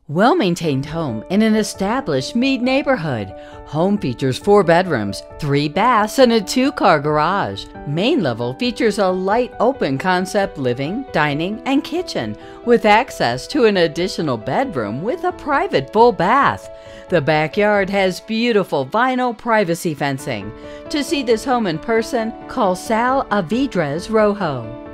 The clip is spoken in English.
Well-maintained home in an established Mead neighborhood. Home features 4 bedrooms, 3 baths, and a 2-car garage. Main level features a light open concept living, dining, and kitchen with access to an additional bedroom with a private full bath. The backyard has beautiful vinyl privacy fencing. To see this home in person, call Saul Alvidrez Rojo.